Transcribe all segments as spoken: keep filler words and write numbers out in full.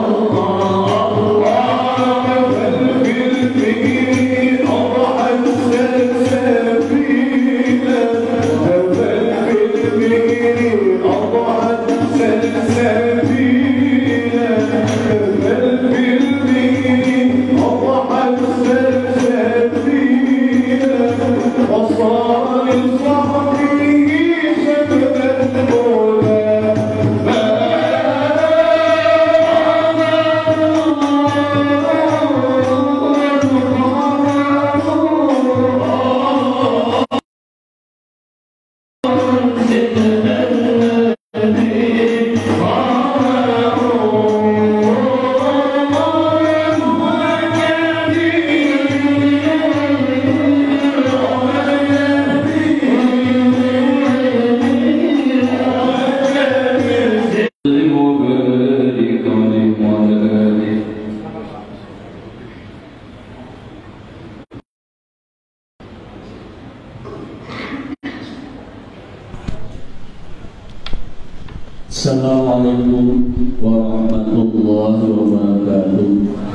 Assalamualaikum warahmatullahi wabarakatuh.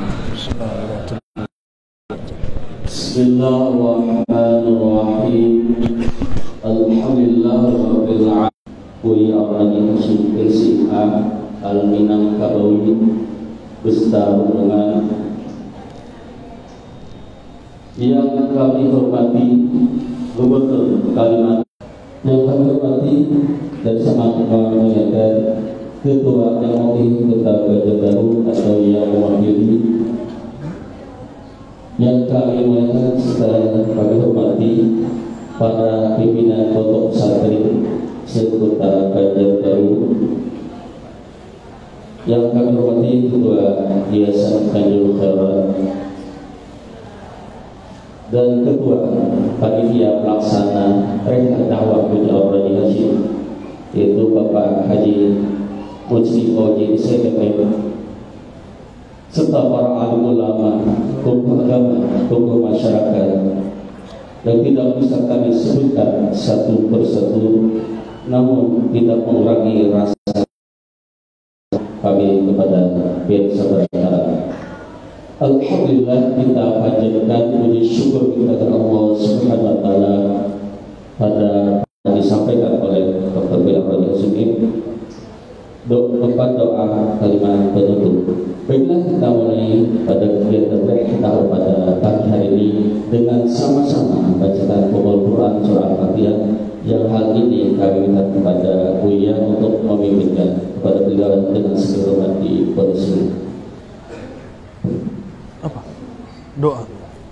Bismillahirrahmanirrahim. Alhamdulillah rabbil alamin. Kuli awalnya syukur siha al-Minangkabawi besar dengan yang kami hormati Gubernur Kalimantan, yang kami hormati dan sama mengingatkan Ketua M O I Kota Banjarbaru atau yang mewakili, yang kami muliakan serta kami hormati para pimpinan pondok pesantren sekota Banjarbaru, yang kami hormati Ketua Yayasan Tanjung Khairat dan Ketua Panitia Pelaksana Rehat Dakwah Bujau Rani Hashim, yaitu Bapak Haji Mujni Oji S M M, serta para alim ulama, tokoh agama, tokoh masyarakat, dan tidak bisa kami sebutkan satu persatu, namun tidak mengurangi rasa kami kepada pihak saudara. Alhamdulillah, kita panjatkan puji syukur kita kepada Allah Subhanahu wa taala pada disampaikan oleh Doktor Bilal Rajasukim doa doa kalimat penutup. Baiklah, kita mulai pada kegiatan kita pada pagi hari ini dengan sama-sama membacakan pembahasan Quran surah Al-Fatihah, yang hal ini kami minta kepada Buya untuk memimpinkan kepada beliau dengan segala hormat di posisi. Apa? Doa.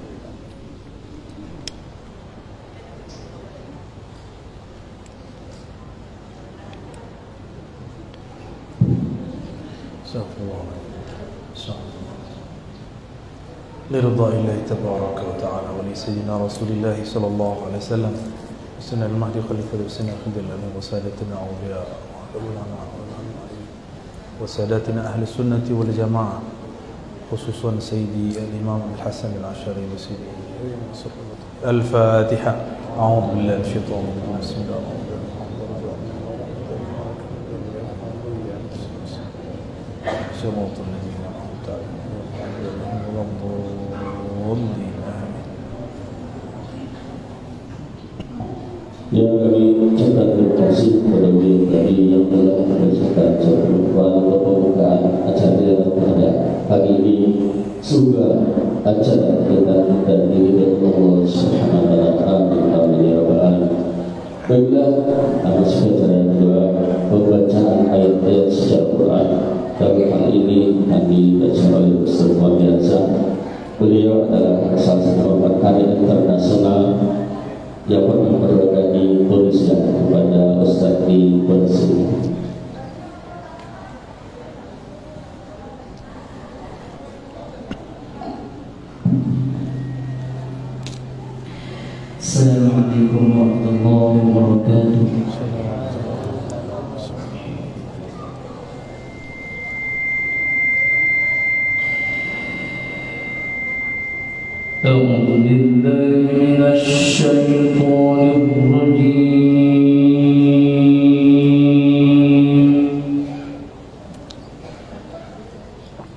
لرضا الله تبارك وتعالى ولسيدنا رسول الله صلى الله عليه وسلم وسنة المهدي خليفة وسنة خلد الأمين وسادتنا أولياء وسادتنا أهل السنة والجماعة، خصوصا سيدي الإمام الحسن العشري وسيدي الفاتحة. أعوذ بالله من الشيطان الرجيم. بسم الله الرحمن الرحيم. صراط الذين أنعمت عليهم غير المغضوب عليهم. Yang kami ucapkan terima kasih kepada beliau tadi yang telah membacakan suatu pembukaan acara pada pagi ini. Semoga acara kita dan diri Allah Subhanahu wa taala. Amin ya rabbal alamin. Baiklah, atas acara kedua pembacaan ayat-ayat suci Al-Quran. Bagi hal ini akan dibaca oleh Ustaz Biasa. Beliau adalah salah satu pakar internasional yang pernah berbagi tulisan kepada Ustaz di Polisi. Assalamualaikum warahmatullahi wabarakatuh. أعوذ بالله من الشيطان الرجيم.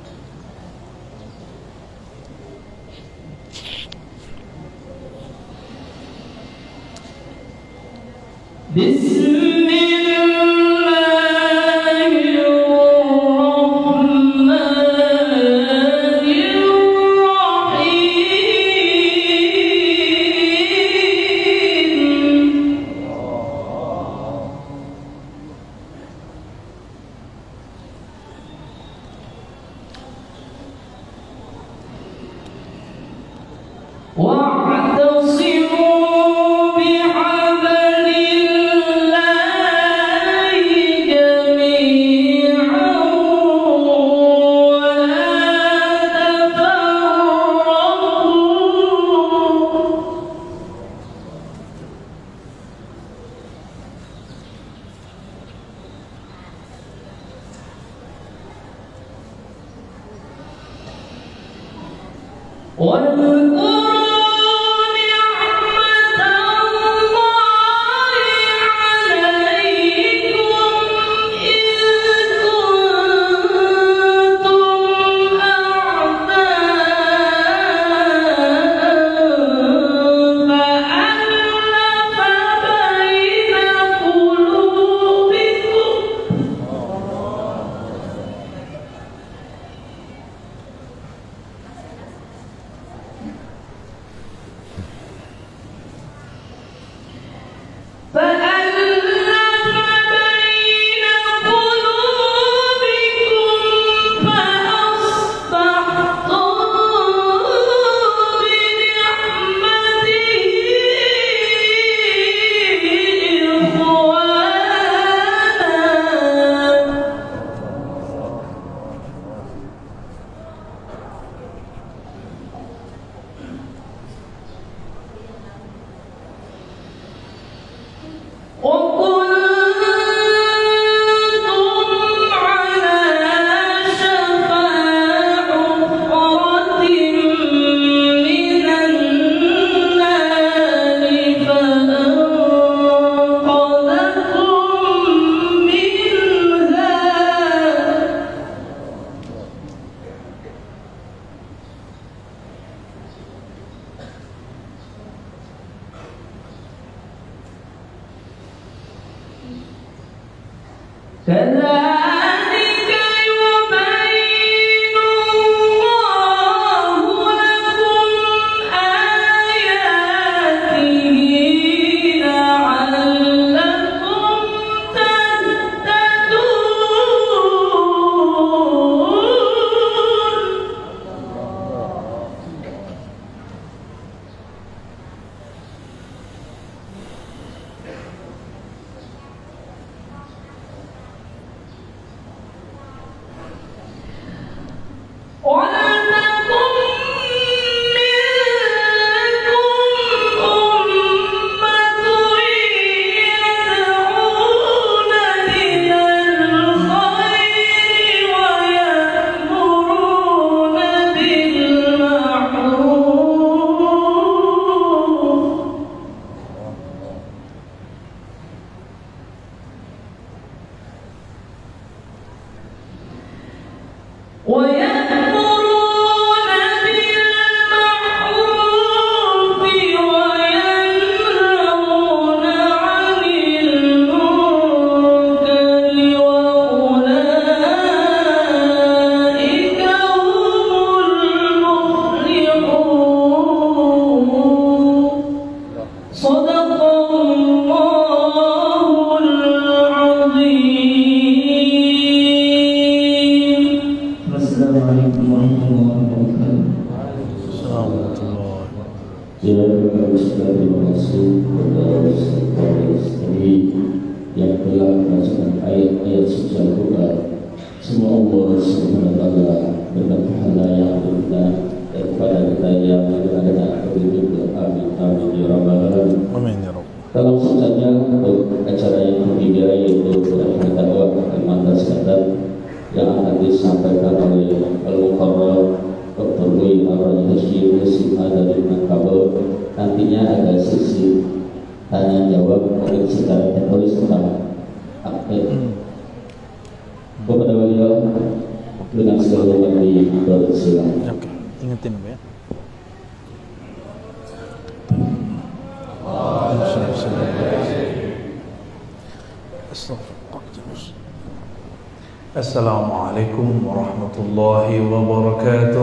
Assalamualaikum warahmatullahi wabarakatuh.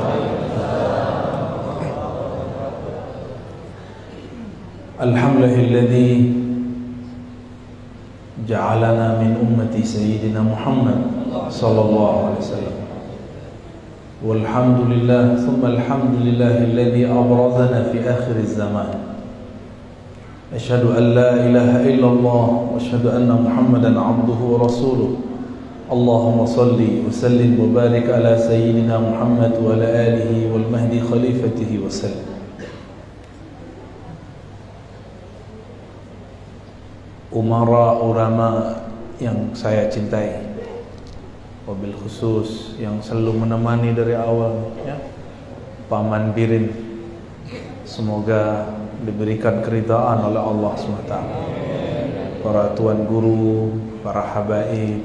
Alhamdulillahilladzi ja'alana min ummati sayyidina Muhammad sallallahu alaihi wasallam. Walhamdulillah thumma alhamdulillahilladzi abrazana fi akhiriz zaman. Asyhadu an la ilaha illallah wa asyhadu anna Muhammadan abduhu wa rasuluh. Allahumma salli wa sallim wa barik ala sayyidina Muhammad wa ala alihi wal mahdi khalifatihi wa sallam. Umara ulama yang saya cintai, wabil khusus yang selalu menemani dari awal, ya, Paman Birin, semoga diberikan keridhaan oleh Allah subhanahu wa taala. Para tuan guru, para habaib,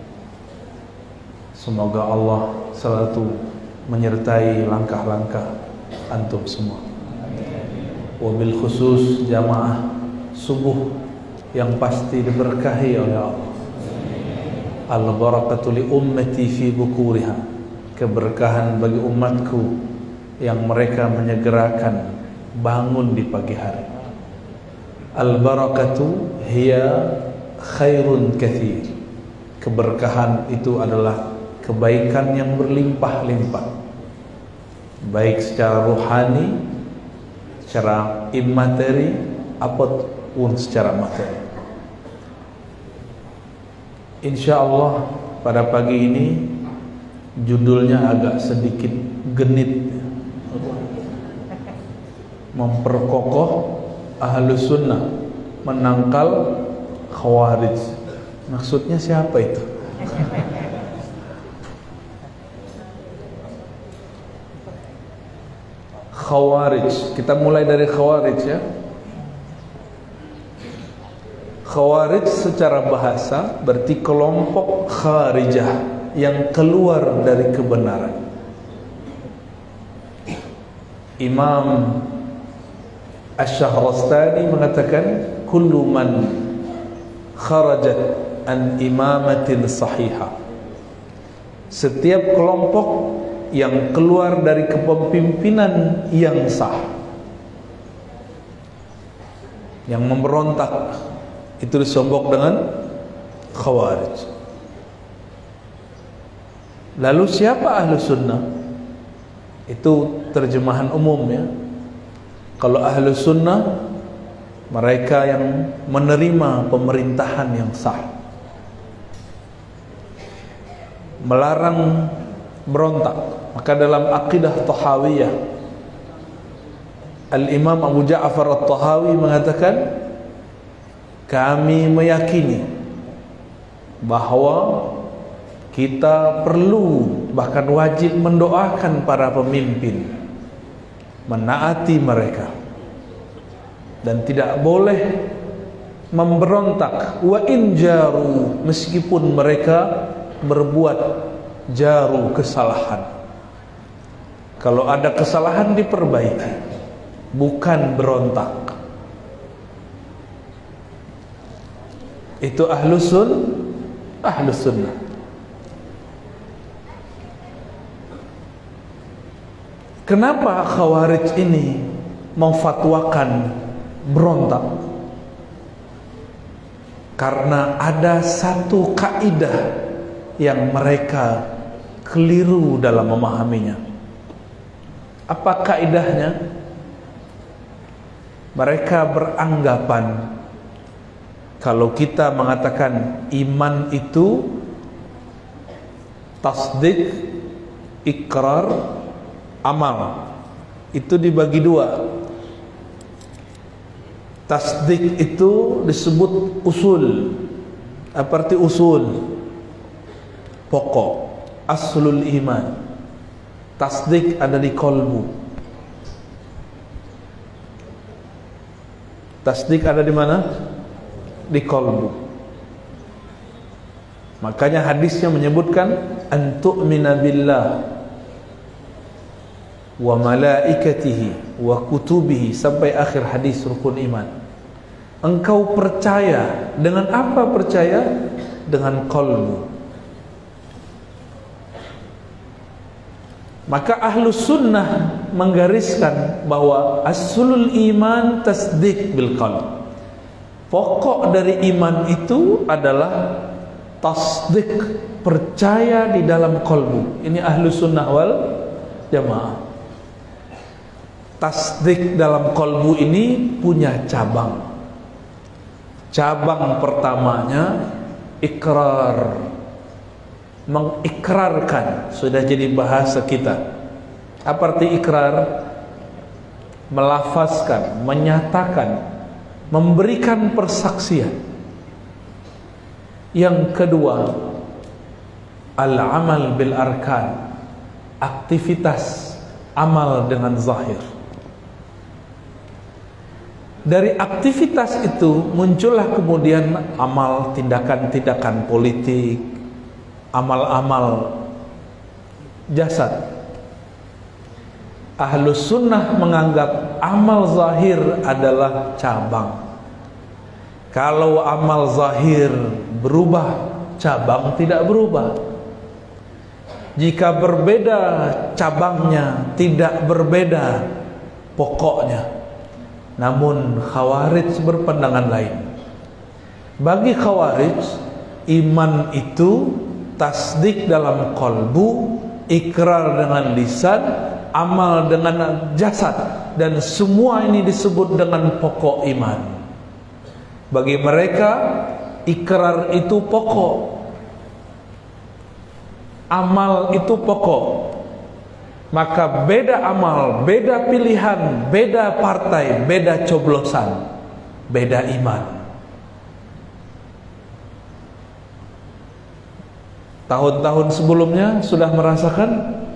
semoga Allah selalu menyertai langkah-langkah antum semua. Wabil khusus jamaah subuh yang pasti diberkahi oleh Allah. Al-barakatu li ummati fi bukuriha, keberkahan bagi umatku yang mereka menyegerakan bangun di pagi hari. Al-barakatu hiya khairun katsir, keberkahan itu adalah kebaikan yang berlimpah-limpah, baik secara rohani, secara imateri, apapun secara materi. Insyaallah pada pagi ini judulnya agak sedikit genit, memperkokoh Ahlus Sunnah menangkal Khawarij. Maksudnya siapa itu? Khawarij, kita mulai dari Khawarij, ya. Khawarij secara bahasa berarti kelompok kharijah yang keluar dari kebenaran. Imam Asy-Syahrastani mengatakan kullu man kharajat an imamatin sahihah, setiap kelompok yang keluar dari kepemimpinan yang sah, yang memberontak, itu disebut dengan Khawarij. Lalu siapa Ahlus Sunnah? Itu terjemahan umum, ya. Kalau Ahlus Sunnah, mereka yang menerima pemerintahan yang sah, melarang berontak. Maka dalam akidah Tahawiyah, Al-Imam Abu Ja'far At-Tahawi mengatakan, kami meyakini bahwa kita perlu, bahkan wajib mendoakan para pemimpin, menaati mereka, dan tidak boleh memberontak. Wa in jaru, meskipun mereka berbuat jaru, kesalahan. Kalau ada kesalahan diperbaiki, bukan berontak. Itu Ahlus Sunnah, Ahlus Sunnah. Kenapa Khawarij ini memfatwakan berontak? Karena ada satu kaidah yang mereka keliru dalam memahaminya. Apa kaidahnya? Mereka beranggapan kalau kita mengatakan iman itu tasdik, ikrar, amal, itu dibagi dua. Tasdik itu disebut usul. Apa arti usul? Pokok, aslul iman. Tasdik ada di kolbu. Tasdik ada di mana? Di kolbu. Makanya hadisnya menyebutkan antu'mina billah wa malaikatihi wa kutubihi, sampai akhir hadis rukun iman. Engkau percaya. Dengan apa percaya? Dengan qalbu. Maka Ahlus Sunnah menggariskan bahwa aslul iman tasdiq bil qalb. Pokok dari iman itu adalah tasdik, percaya di dalam qalbu. Ini Ahlus Sunnah wal Jamaah. Tasdik dalam qalbu ini punya cabang. Cabang pertamanya ikrar, mengikrarkan. Sudah jadi bahasa kita. Apa arti ikrar? Melafazkan, menyatakan, memberikan persaksian. Yang kedua, al-amal bil arkan, aktivitas amal dengan zahir. Dari aktivitas itu muncullah kemudian amal, tindakan-tindakan politik, amal-amal jasad. Ahlus Sunnah menganggap amal zahir adalah cabang. Kalau amal zahir berubah, cabang tidak berubah. Jika berbeda cabangnya, tidak berbeda pokoknya. Namun Khawarij berpandangan lain. Bagi Khawarij, iman itu tasdik dalam qalbu, ikrar dengan lisan, amal dengan jasad, dan semua ini disebut dengan pokok iman. Bagi mereka, ikrar itu pokok, amal itu pokok. Maka beda amal, beda pilihan, beda partai, beda coblosan, beda iman. Tahun-tahun sebelumnya sudah merasakan,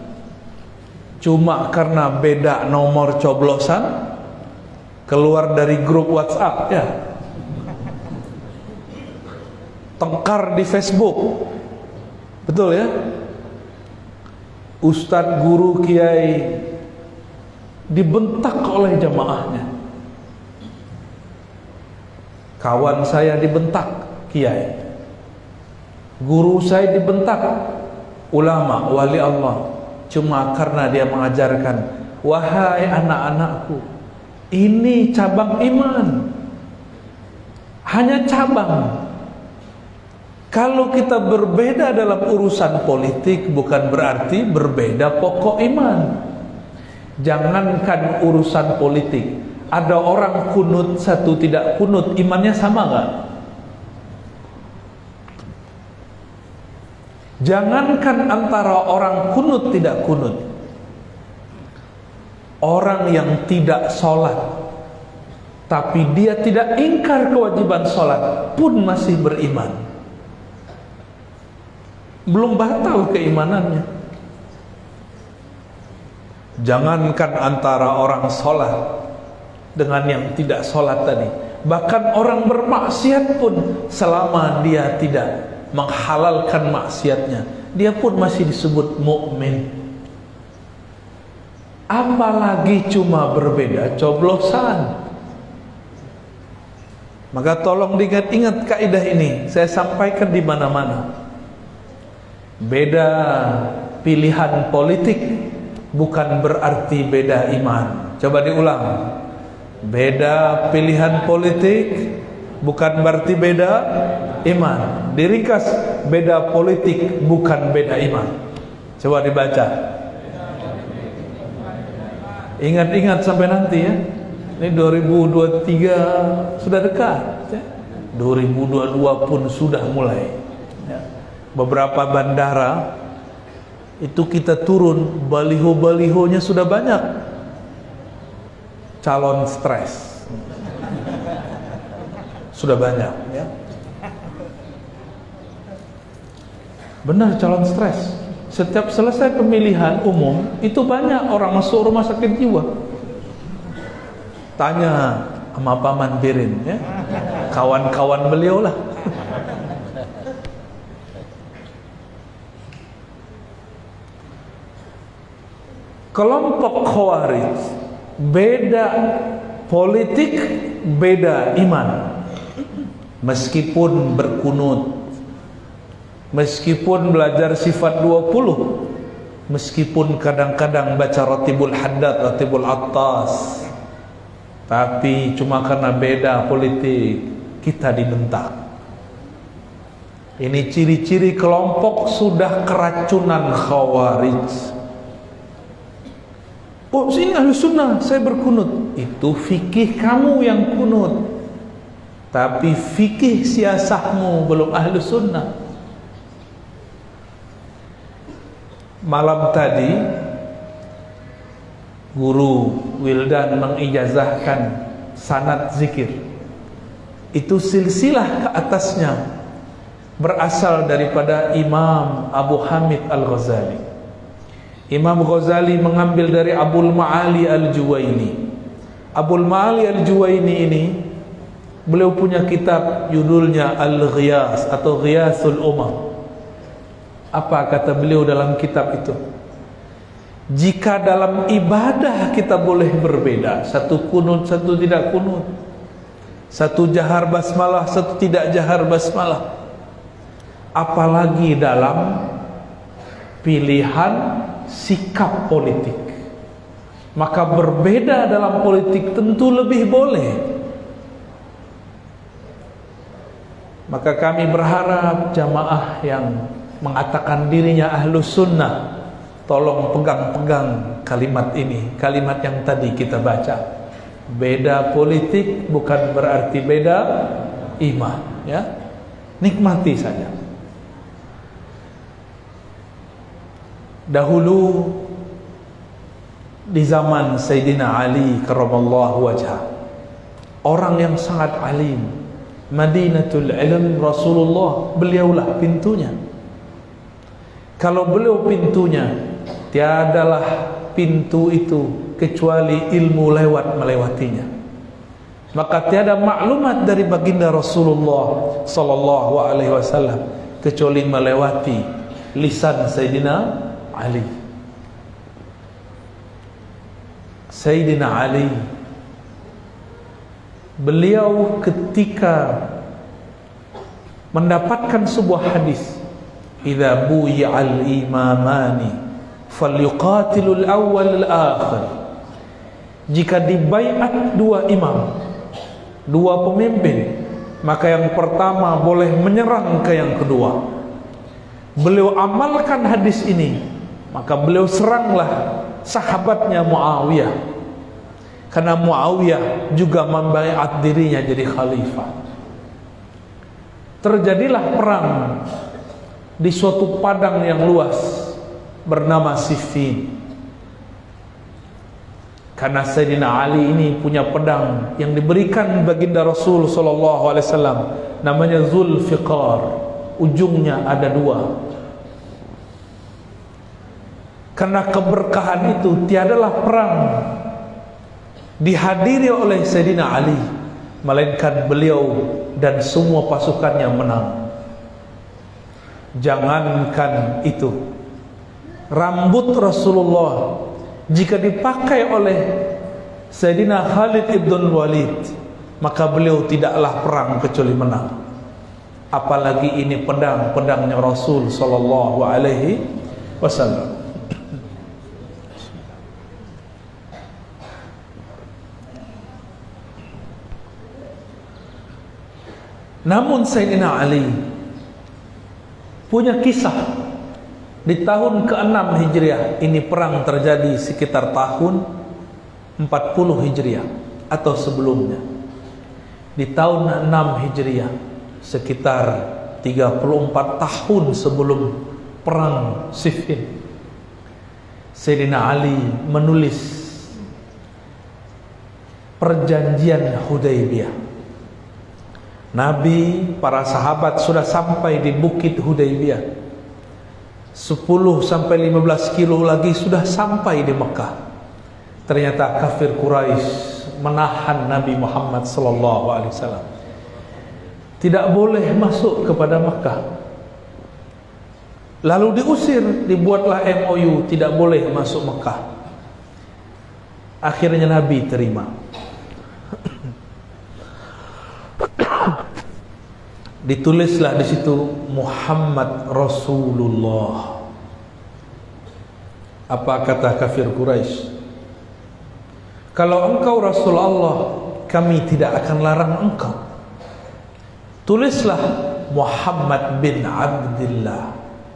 cuma karena beda nomor coblosan keluar dari grup WhatsApp ya, tengkar di Facebook, betul ya, ustadz, guru, kiai dibentak oleh jamaahnya. Kawan saya dibentak kiai, guru saya dibentak ulama, wali Allah, cuma karena dia mengajarkan, wahai anak-anakku, ini cabang iman, hanya cabang. Kalau kita berbeda dalam urusan politik, bukan berarti berbeda pokok iman. Jangankan urusan politik, ada orang kunut, satu tidak kunut, imannya sama gak? Jangankan antara orang kunut tidak kunut, orang yang tidak sholat tapi dia tidak ingkar kewajiban sholat pun masih beriman. Belum batal keimanannya. Jangankan antara orang sholat dengan yang tidak sholat tadi, bahkan orang bermaksiat pun, selama dia tidak menghalalkan maksiatnya, dia pun masih disebut mukmin. Apalagi cuma berbeda coblosan. Maka tolong diingat-ingat kaidah ini, saya sampaikan di mana-mana. Beda pilihan politik bukan berarti beda iman. Coba diulang. Beda pilihan politik bukan berarti beda iman. Diringkas, beda politik bukan beda iman. Coba dibaca. Ingat-ingat sampai nanti ya. Ini dua ribu dua puluh tiga sudah dekat ya. dua ribu dua puluh dua pun sudah mulai ya. Beberapa bandara itu kita turun, baliho-balihonya sudah banyak. Calon stres sudah banyak ya. Benar, calon stres. Setiap selesai pemilihan umum itu banyak orang masuk rumah sakit jiwa. Tanya sama Paman Birin ya, kawan-kawan beliau lah. Kelompok Khawarij beda politik, beda iman. meskipun berkunut, meskipun belajar sifat dua puluh, meskipun kadang-kadang baca Ratibul Haddad, Ratibul Attas, tapi cuma karena beda politik kita dibentak. Ini ciri-ciri kelompok sudah keracunan Khawarij. Oh, sini ahli sunnah, saya berkunut. Itu fikih kamu yang kunut, tapi fikih siasahmu belum ahli sunnah. Malam tadi guru Wildan mengijazahkan sanad zikir. Itu silsilah ke atasnya berasal daripada Imam Abu Hamid Al-Ghazali. Imam Ghazali mengambil dari Abul Ma'ali Al-Juwaini. Abul Ma'ali Al-Juwaini ini beliau punya kitab judulnya Al-Ghiyas atau Ghiyasul Umam. Apa kata beliau dalam kitab itu? Jika dalam ibadah kita boleh berbeda, satu kunut, satu tidak kunut, satu jahar basmalah, satu tidak jahar basmalah, apalagi dalam pilihan sikap politik, maka berbeda dalam politik tentu lebih boleh. Maka kami berharap jamaah yang mengatakan dirinya ahlus sunnah, tolong pegang-pegang kalimat ini, kalimat yang tadi kita baca. Beda politik bukan berarti beda iman, ya. Nikmati saja. Dahulu di zaman Sayyidina Ali karramallahu wajhah, orang yang sangat alim, Madinatul Ilm Rasulullah, beliaulah pintunya. Kalau beliau pintunya, tiadalah pintu itu kecuali ilmu lewat melewatinya. Maka tiada maklumat dari baginda Rasulullah sallallahu alaihi wasallam kecuali melewati lisan Sayyidina Ali. Sayyidina Ali, beliau ketika mendapatkan sebuah hadis, idza buyi'al imamani falyuqatilul awwal al-akhir, jika dibaiat dua imam, dua pemimpin, maka yang pertama boleh menyerang ke yang kedua. Beliau amalkan hadis ini, maka beliau seranglah sahabatnya Muawiyah, karena Muawiyah juga membaiat dirinya jadi khalifah. Terjadilah perang di suatu padang yang luas bernama Siffin. Karena Sayyidina Ali ini punya pedang yang diberikan baginda Rasul sallallahu alaihi wasallam, namanya Zulfiqar, ujungnya ada dua. Karena keberkahan itu, tiadalah perang dihadiri oleh Sayyidina Ali melainkan beliau dan semua pasukannya menang. Jangankan itu, rambut Rasulullah jika dipakai oleh Sayyidina Khalid ibn Walid, maka beliau tidaklah perang kecuali menang. Apalagi ini pedang, pedangnya Rasul sallallahu alaihi wasallam. Namun Sayyidina Ali punya kisah. Di tahun keenam Hijriah, ini perang terjadi sekitar tahun empat puluh Hijriah atau sebelumnya. Di tahun enam Hijriah, sekitar tiga puluh empat tahun sebelum perang Siffin, Sayyidina Ali menulis perjanjian Hudaybiyah. Nabi, para sahabat sudah sampai di bukit Hudaybiyah, sepuluh sampai lima belas kilo lagi sudah sampai di Mekah. Ternyata kafir Quraisy menahan Nabi Muhammad sallallahu alaihi wasallam, tidak boleh masuk kepada Mekah. Lalu diusir, dibuatlah M O U, tidak boleh masuk Mekah. Akhirnya Nabi terima. Ditulislah di situ Muhammad Rasulullah. Apa kata kafir Quraisy? Kalau engkau Rasul Allah, kami tidak akan larang engkau. Tulislah Muhammad bin Abdullah.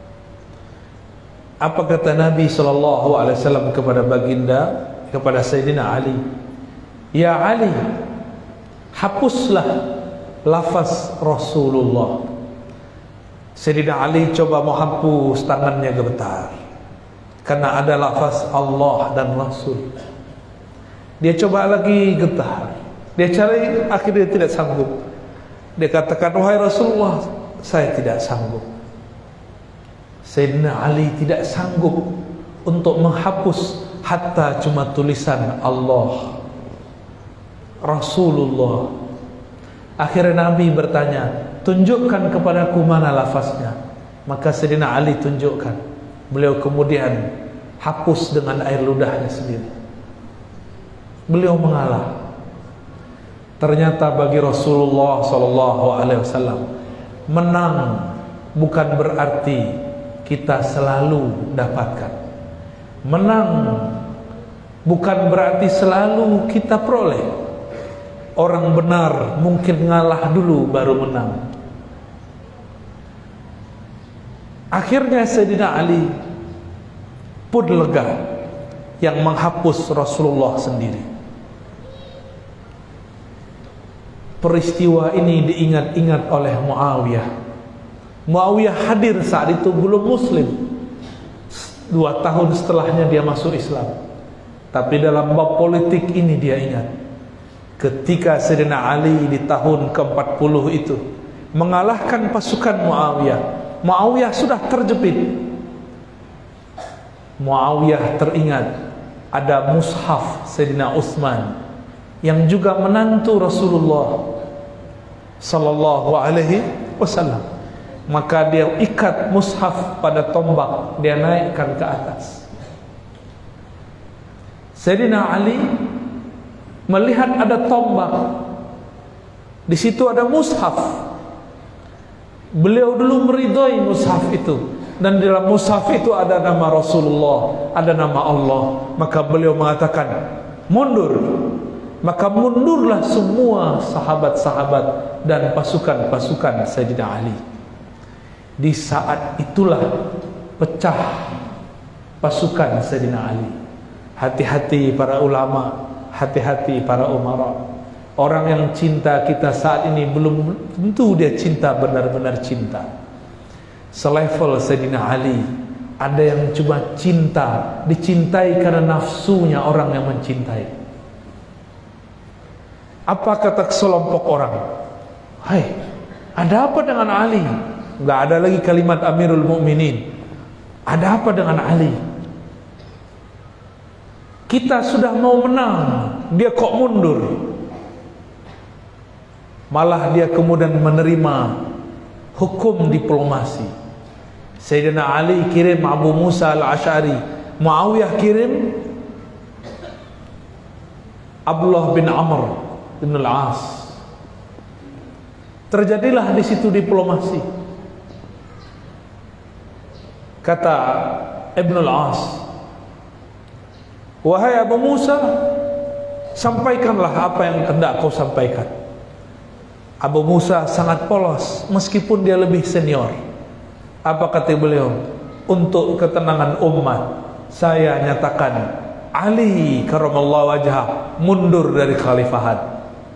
Apa kata Nabi sallallahu alaihi wasallam kepada baginda, kepada Sayyidina Ali? Ya Ali, hapuslah lafaz Rasulullah. Sayyidina Ali coba menghapus, tangannya gemetar karena ada lafaz Allah dan Rasul. Dia coba lagi, getar. Dia cari, akhirnya tidak sanggup. Dia katakan, wahai Rasulullah, saya tidak sanggup. Sayyidina Ali tidak sanggup untuk menghapus hatta cuma tulisan Allah, Rasulullah. Akhirnya Nabi bertanya, tunjukkan kepadaku mana lafaznya. Maka Sayyidina Ali tunjukkan. Beliau kemudian hapus dengan air ludahnya sendiri. Beliau mengalah. Ternyata bagi Rasulullah sallallahu alaihi wasallam, menang bukan berarti kita selalu dapatkan. Menang bukan berarti selalu kita peroleh. Orang benar mungkin ngalah dulu baru menang. Akhirnya Sayyidina Ali pun lega yang menghapus Rasulullah sendiri. Peristiwa ini diingat-ingat oleh Muawiyah. Muawiyah hadir saat itu belum muslim. Dua tahun setelahnya dia masuk Islam. Tapi dalam bab politik ini dia ingat. Ketika Sayyidina Ali di tahun ke empat puluh itu mengalahkan pasukan Muawiyah. Muawiyah sudah terjepit. Muawiyah teringat ada mushaf Sayyidina Utsman yang juga menantu Rasulullah sallallahu alaihi wasallam. Maka dia ikat mushaf pada tombak, dia naikkan ke atas. Sayyidina Ali melihat ada tombak, di situ ada mushaf. Beliau dulu meridhai mushaf itu, dan di dalam mushaf itu ada nama Rasulullah, ada nama Allah. Maka beliau mengatakan, mundur. Maka mundurlah semua sahabat-sahabat dan pasukan-pasukan Sayyidina Ali. Di saat itulah pecah pasukan Sayyidina Ali. Hati-hati para ulama, hati-hati para umara. Orang yang cinta kita saat ini belum tentu dia cinta benar-benar cinta. Selevel Sayyidina Ali, ada yang cuma cinta, dicintai karena nafsunya orang yang mencintai. Apa kata sekelompok orang? Hai, ada apa dengan Ali? Enggak ada lagi kalimat Amirul Mukminin. Ada apa dengan Ali? Kita sudah mau menang, dia kok mundur? Malah dia kemudian menerima hukum diplomasi. Sayyidina Ali kirim Abu Musa al-Asy'ari, Muawiyah kirim Abdullah bin Amr bin al-As. Terjadilah di situ diplomasi. Kata Ibn al-As, wahai Abu Musa, sampaikanlah apa yang hendak kau sampaikan. Abu Musa sangat polos meskipun dia lebih senior. Apa kata beliau? Untuk ketenangan umat, saya nyatakan Ali karamallahu wajhah mundur dari khalifahat.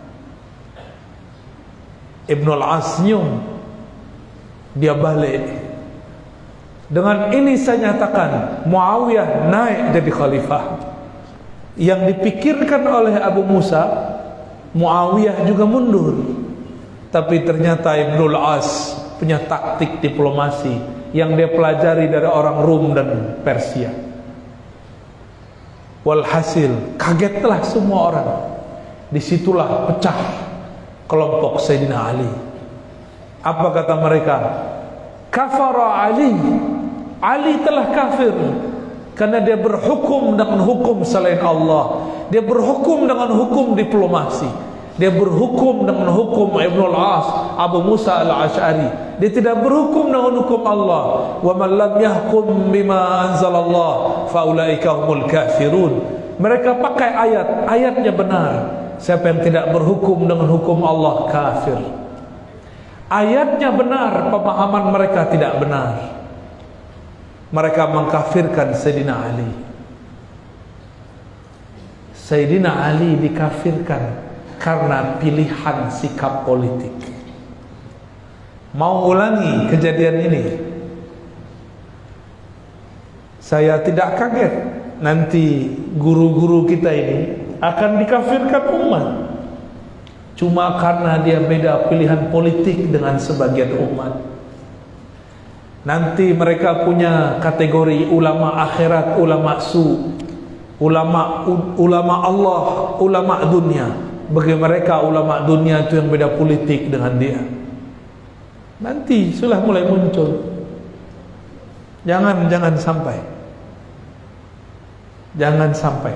Ibnul As senyum, dia balik. Dengan ini saya nyatakan Muawiyah naik jadi khalifah. Yang dipikirkan oleh Abu Musa, Muawiyah juga mundur. Tapi ternyata Ibnul As punya taktik diplomasi yang dia pelajari dari orang Rum dan Persia. Walhasil kagetlah semua orang. Disitulah pecah kelompok Sayyidina Ali. Apa kata mereka? Kafara Ali. Ali telah kafir karena dia berhukum dengan hukum selain Allah. Dia berhukum dengan hukum diplomasi. Dia berhukum dengan hukum Ibnu al-As, Abu Musa al-Asy'ari. Dia tidak berhukum dengan hukum Allah. Wa man lam yahkum bima anzalallah fa ulaika humul kafirun. Mereka pakai ayat, ayatnya benar. Siapa yang tidak berhukum dengan hukum Allah kafir. Ayatnya benar, pemahaman mereka tidak benar. Mereka mengkafirkan Sayyidina Ali. Sayyidina Ali dikafirkan karena pilihan sikap politik. Mau ulangi kejadian ini? Saya tidak kaget nanti guru-guru kita ini akan dikafirkan umat cuma karena dia beda pilihan politik dengan sebagian umat. Nanti mereka punya kategori ulama akhirat, ulama su, ulama ulama Allah, ulama dunia. Bagi mereka ulama dunia itu yang beda politik dengan dia. Nanti sudah mulai muncul. Jangan jangan sampai. Jangan sampai.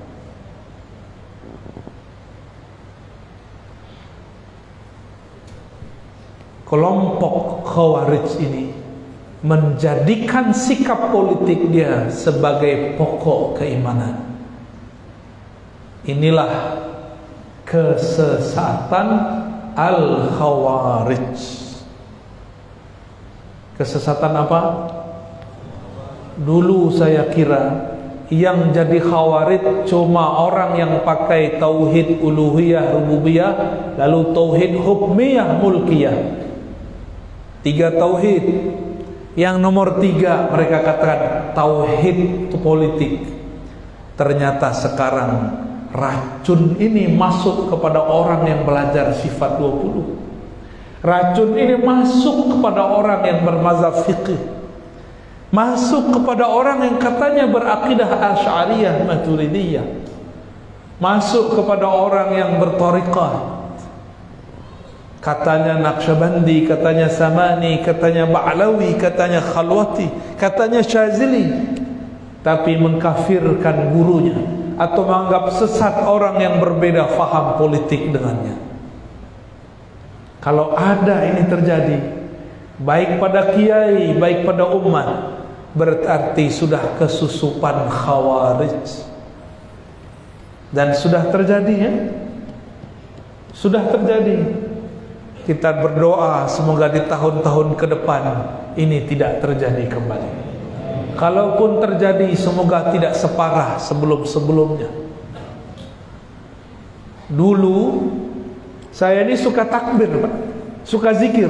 Kelompok Khawarij ini menjadikan sikap politik dia sebagai pokok keimanan. Inilah kesesatan Al-Khawarij. Kesesatan apa? Dulu saya kira yang jadi Khawarij cuma orang yang pakai tauhid uluhiyah rububiyah, lalu tauhid hukmiyah mulkiyah. Tiga tauhid. Yang nomor tiga mereka katakan tauhid politik. Ternyata sekarang racun ini masuk kepada orang yang belajar sifat dua puluh. Racun ini masuk kepada orang yang bermazhab fiqih. Masuk kepada orang yang katanya berakidah Asy'ariyah Maturidiyah. Masuk kepada orang yang berthariqah. Katanya Naqsyabandi, katanya Samani, katanya Ba'lawi, katanya Khalwati, katanya Syazili. Tapi mengkafirkan gurunya atau menganggap sesat orang yang berbeda faham politik dengannya. Kalau ada ini terjadi, baik pada kiai, baik pada umat, berarti sudah kesusupan Khawarij. Dan sudah terjadi ya. Sudah terjadi. Kita berdoa semoga di tahun-tahun ke depan ini tidak terjadi kembali. Kalaupun terjadi, semoga tidak separah sebelum-sebelumnya. Dulu saya ini suka takbir, Pak. Suka zikir.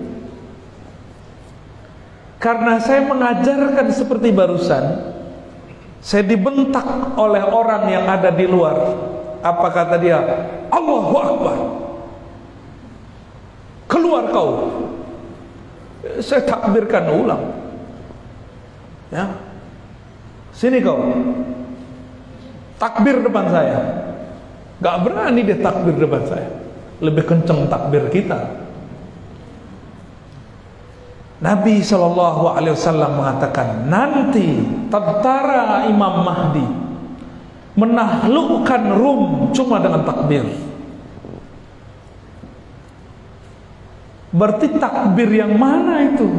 Karena saya mengajarkan seperti barusan, saya dibentak oleh orang yang ada di luar. Apa kata dia? Allahu Akbar. Keluar kau. Saya takbirkan ulang. Ya. Sini kau. Takbir depan saya. Gak berani dia takbir depan saya. Lebih kenceng takbir kita. Nabi shallallahu alaihi wasallam mengatakan, nanti tentara Imam Mahdi menaklukkan Rum cuma dengan takbir. Berarti takbir yang mana itu?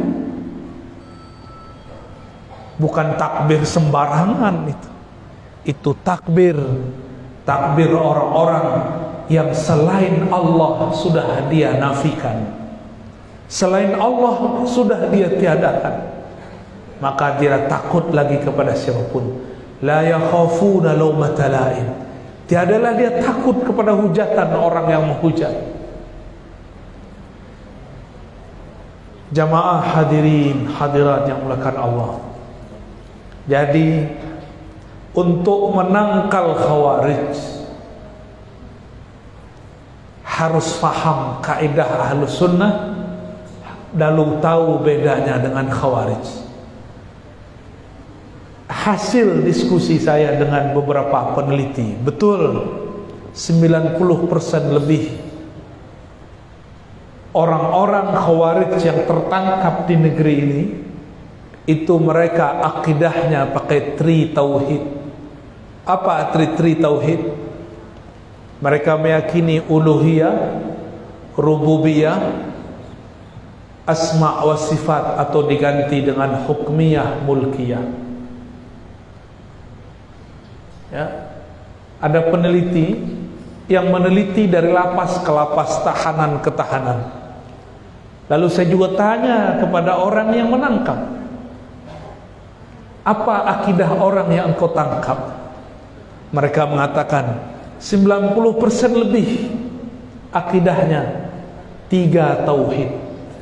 Bukan takbir sembarangan itu. Itu takbir takbir orang-orang yang selain Allah sudah dia nafikan. Selain Allah sudah dia tiadakan. Maka dia takut lagi kepada siapapun. La yakhafuna laumata laim. Tiadalah dia takut kepada hujatan orang yang menghujat. Jamaah hadirin hadirat yang mulakan Allah. Jadi untuk menangkal Khawarij harus paham kaidah Ahlus Sunnah, lalu tahu bedanya dengan Khawarij. Hasil diskusi saya dengan beberapa peneliti, betul sembilan puluh persen lebih orang-orang Khawarij yang tertangkap di negeri ini itu mereka akidahnya pakai tri tauhid. Apa tri tri tauhid? Mereka meyakini uluhiyah, rububiyah, asma wa sifat atau diganti dengan hukmiyah, mulkiyah. Ya. Ada peneliti yang meneliti dari lapas ke lapas, tahanan ke tahanan. Lalu saya juga tanya kepada orang yang menangkap, apa akidah orang yang engkau tangkap? Mereka mengatakan sembilan puluh persen lebih akidahnya tiga tauhid.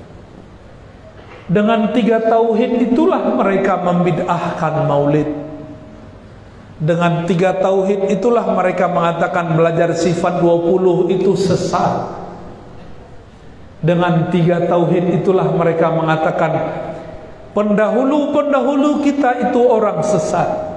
Dengan tiga tauhid itulah mereka membid'ahkan maulid. Dengan tiga tauhid itulah mereka mengatakan belajar sifat dua puluh itu sesat. Dengan tiga tauhid itulah mereka mengatakan pendahulu-pendahulu kita itu orang sesat.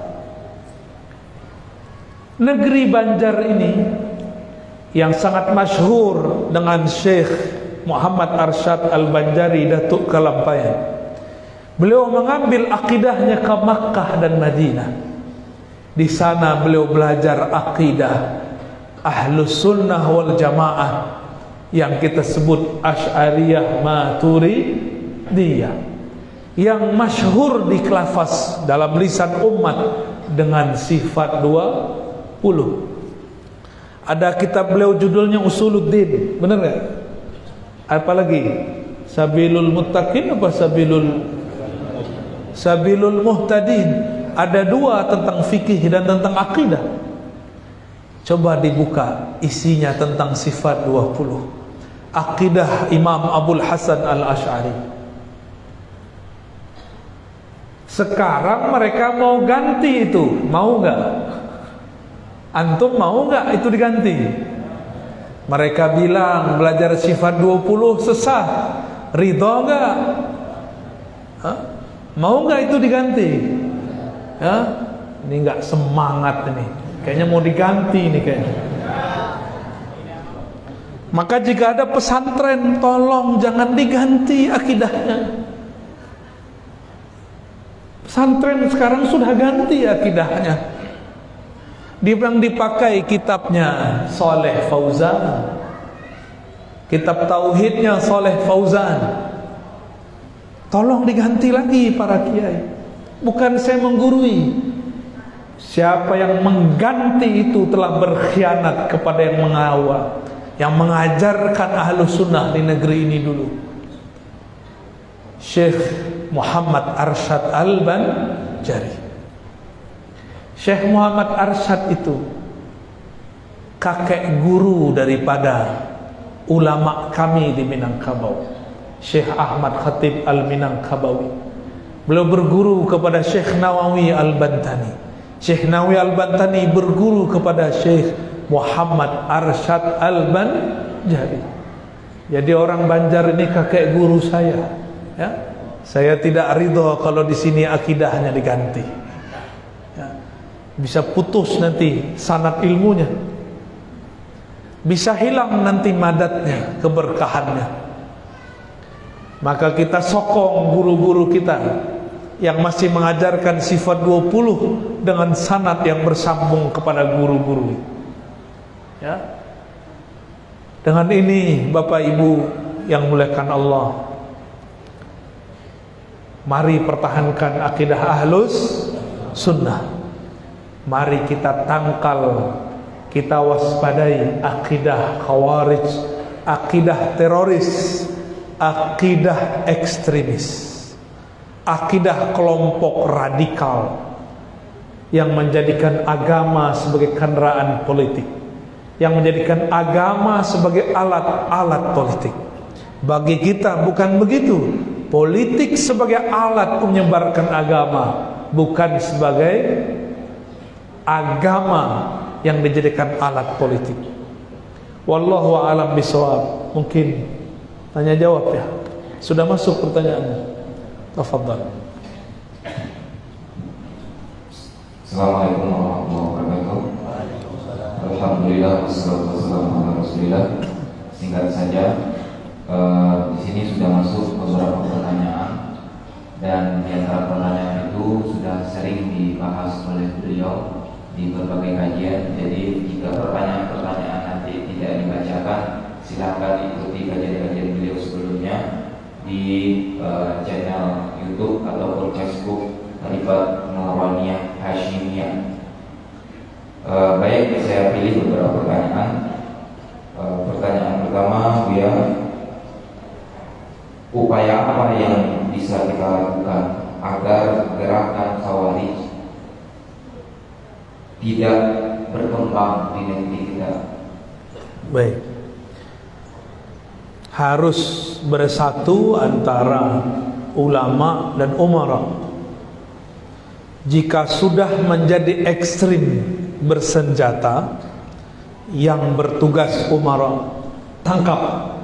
Negeri Banjar ini yang sangat masyhur dengan Syekh Muhammad Arsyad Al-Banjari, Datuk Kalampayan. Beliau mengambil akidahnya ke Makkah dan Madinah. Di sana beliau belajar akidah Ahlus Sunnah wal Jamaah yang kita sebut Asy'ariyah Maturidiyah, yang masyhur di kelafaz dalam lisan umat dengan sifat dua puluh. Ada kitab beliau judulnya Usuluddin, benar nggak? Apalagi Sabilul Muttaqin apa Sabilul Sabilul Muhtadin? Ada dua tentang fikih dan tentang akidah. Coba dibuka isinya tentang sifat dua puluh. Akidah Imam Abul Hasan Al-Asy'ari. Sekarang mereka mau ganti itu, mau nggak? Antum mau nggak itu diganti? Mereka bilang belajar sifat dua puluh sesat. Ridho nggak? Hah? Mau nggak itu diganti? Ya? Ini nggak semangat ini. Kayaknya mau diganti ini kayaknya. Maka jika ada pesantren, tolong jangan diganti akidahnya. Pesantren sekarang sudah ganti akidahnya. Yang dipakai kitabnya Saleh Fauzan, kitab tauhidnya Saleh Fauzan. Tolong diganti lagi para kiai. Bukan saya menggurui. Siapa yang mengganti itu telah berkhianat kepada yang mengawal, yang mengajarkan Ahlus Sunnah di negeri ini dulu. Syekh Muhammad Arsyad Al-Banjari. Syekh Muhammad Arsyad itu kakek guru daripada ulama kami di Minangkabau, Syekh Ahmad Khatib Al-Minangkabawi. Beliau berguru kepada Syekh Nawawi Al-Bantani. Syekh Nawawi Al-Bantani berguru kepada Syekh Muhammad Arsyad Al-Banjari. Jadi orang Banjar ini kakek guru saya. Ya, saya tidak ridho kalau di sini akidahnya diganti. Bisa putus nanti sanad ilmunya, bisa hilang nanti madatnya, keberkahannya. Maka kita sokong guru-guru kita yang masih mengajarkan sifat dua puluh dengan sanad yang bersambung kepada guru-guru. Ya. Dengan ini Bapak Ibu yang muliakan Allah, mari pertahankan akidah Ahlus Sunnah. Mari kita tangkal, kita waspadai akidah khawarij, akidah teroris, akidah ekstremis, akidah kelompok radikal yang menjadikan agama sebagai kendaraan politik, yang menjadikan agama sebagai alat-alat politik. Bagi kita bukan begitu. Politik sebagai alat menyebarkan agama, bukan sebagai agama yang dijadikan alat politik. Wallahu a'lam bishawab. Mungkin tanya jawab ya. Sudah masuk pertanyaannya. Tafadhal. Assalamualaikum warahmatullahi wabarakatuh. Alhamdulillah wassalatu wassalamu ala Rasulillah. Singkat saja, eh, di sini sudah masuk beberapa pertanyaan, dan di antara pertanyaan itu sudah sering dibahas oleh beliau di berbagai kajian. Jadi jika pertanyaan-pertanyaan nanti tidak dibacakan, silakan ikuti kajian-kajian beliau sebelumnya di uh, channel YouTube ataupun Facebook Tariqat Nuraniyah Hashimiyah. Uh, baik, saya pilih beberapa pertanyaan. Uh, pertanyaan pertama, Buya, upaya apa yang bisa kita lakukan agar gerakan Khawarij tidak berkembang di negeri kita? Baik, harus bersatu antara ulama dan umara. Jika sudah menjadi ekstrim bersenjata, yang bertugas umara tangkap.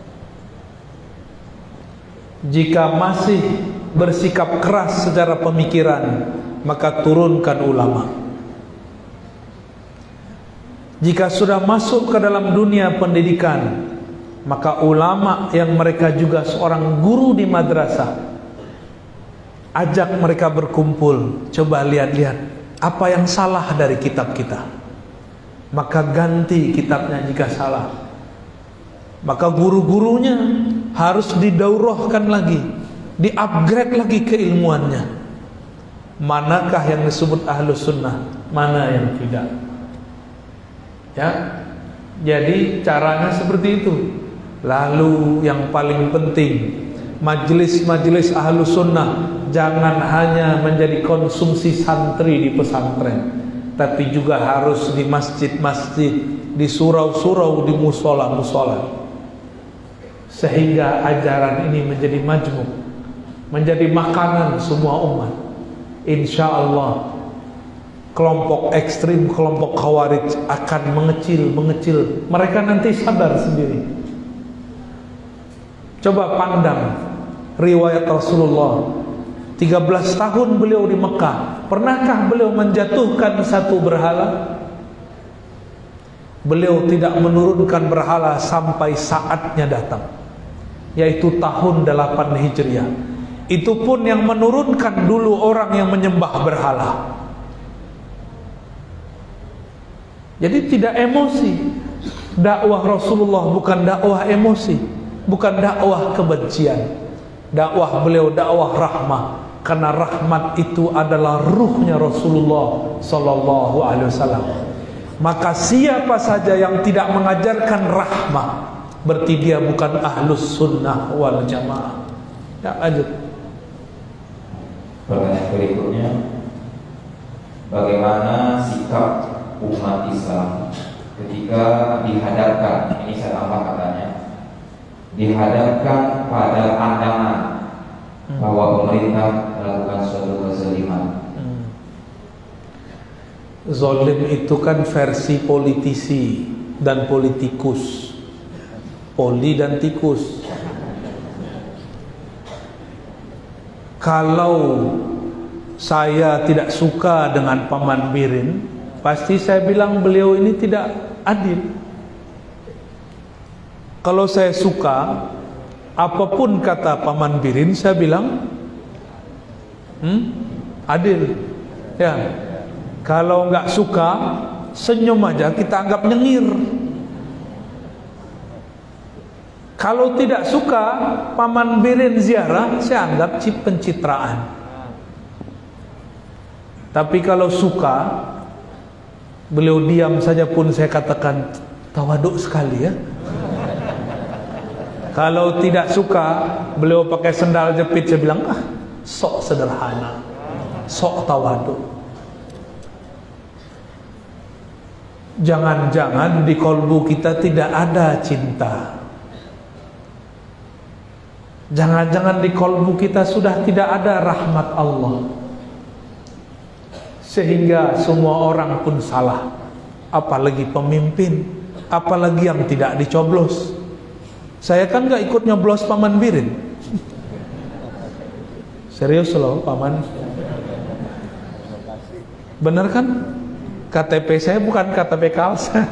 Jika masih bersikap keras secara pemikiran, maka turunkan ulama. Jika sudah masuk ke dalam dunia pendidikan, maka ulama yang mereka juga seorang guru di madrasah, ajak mereka berkumpul. Coba lihat-lihat apa yang salah dari kitab kita, maka ganti kitabnya jika salah. Maka guru-gurunya harus didaurahkan lagi, di-upgrade lagi keilmuannya. Manakah yang disebut ahlus sunnah, mana yang tidak. Ya, jadi caranya seperti itu. Lalu yang paling penting, majelis-majelis ahlus sunnah jangan hanya menjadi konsumsi santri di pesantren, tapi juga harus di masjid-masjid, di surau-surau, di musola-musola, sehingga ajaran ini menjadi majmuk, menjadi makanan semua umat. Insya Allah kelompok ekstrim, kelompok Khawarij akan mengecil-mengecil. Mereka nanti sadar sendiri. Coba pandang riwayat Rasulullah, tiga belas tahun beliau di Mekah. Pernahkah beliau menjatuhkan satu berhala? Beliau tidak menurunkan berhala sampai saatnya datang, yaitu tahun delapan Hijriah. Itu pun yang menurunkan dulu orang yang menyembah berhala. Jadi tidak emosi. Dakwah Rasulullah bukan dakwah emosi, bukan dakwah kebencian. Dakwah beliau dakwah rahmah, karena rahmat itu adalah ruhnya Rasulullah sallallahu alaihi wasallam. Maka siapa saja yang tidak mengajarkan rahmah, berarti dia bukan ahlus sunnah wal jamaah. Ya, lanjut. Pertanyaan berikutnya, bagaimana sikap umat Islam ketika dihadapkan, ini saya tambah katanya, dihadapkan pada pandangan bahwa pemerintah melakukan suatu kezaliman. Hmm. Zolim itu kan versi politisi dan politikus, poli dan tikus. Kalau saya tidak suka dengan Paman Birin, pasti saya bilang beliau ini tidak adil. Kalau saya suka, apapun kata Paman Birin, saya bilang hmm, adil. Ya, kalau nggak suka, senyum aja, kita anggap nyengir. Kalau tidak suka Paman Birin ziarah, saya anggap pencitraan. Tapi kalau suka, beliau diam saja pun saya katakan tawaduk sekali ya. Kalau tidak suka, beliau pakai sendal jepit, saya bilang ah, sok sederhana, sok tawaduk. Jangan-jangan di kolbu kita tidak ada cinta. Jangan-jangan di kolbu kita sudah tidak ada rahmat Allah, sehingga semua orang pun salah, apalagi pemimpin, apalagi yang tidak dicoblos. Saya kan gak ikut nyoblos Paman Birin. Serius loh Paman. Bener kan? K T P saya bukan K T P Kalsel.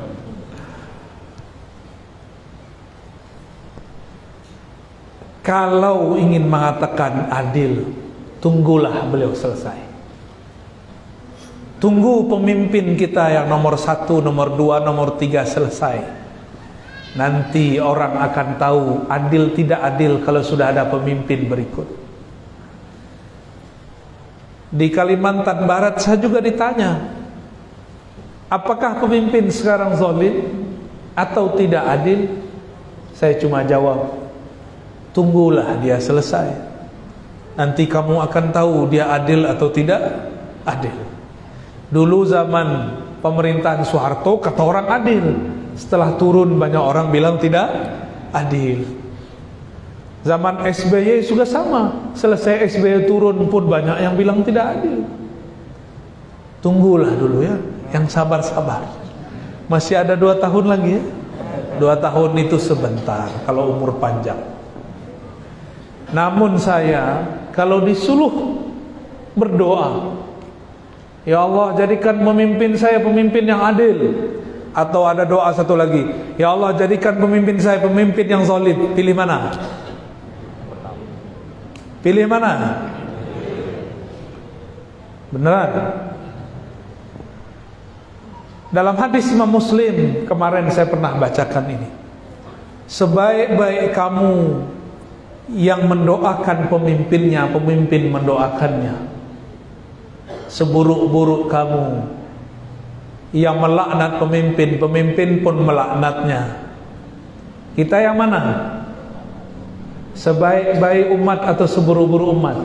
Kalau ingin mengatakan adil, tunggulah beliau selesai. Tunggu pemimpin kita yang nomor satu, nomor dua, nomor tiga selesai. Nanti orang akan tahu adil tidak adil kalau sudah ada pemimpin berikut. Di Kalimantan Barat saya juga ditanya, apakah pemimpin sekarang zalim atau tidak adil? Saya cuma jawab, tunggulah dia selesai. Nanti kamu akan tahu dia adil atau tidak adil. Dulu zaman pemerintahan Soeharto kata orang adil, setelah turun banyak orang bilang tidak adil. Zaman S B Y juga sama, selesai S B Y turun pun banyak yang bilang tidak adil. Tunggulah dulu ya, yang sabar-sabar. Masih ada dua tahun lagi ya. Dua tahun itu sebentar kalau umur panjang. Namun saya kalau disuruh berdoa, ya Allah jadikan pemimpin saya pemimpin yang adil. Atau ada doa satu lagi, ya Allah jadikan pemimpin saya pemimpin yang zalim. Pilih mana? Pilih mana? Beneran? Dalam hadis Imam Muslim kemarin saya pernah bacakan ini, sebaik-baik kamu yang mendoakan pemimpinnya, pemimpin mendoakannya. Seburuk-buruk kamu yang melaknat pemimpin, pemimpin pun melaknatnya. Kita yang mana? Sebaik-baik umat atau seburuk-buruk umat?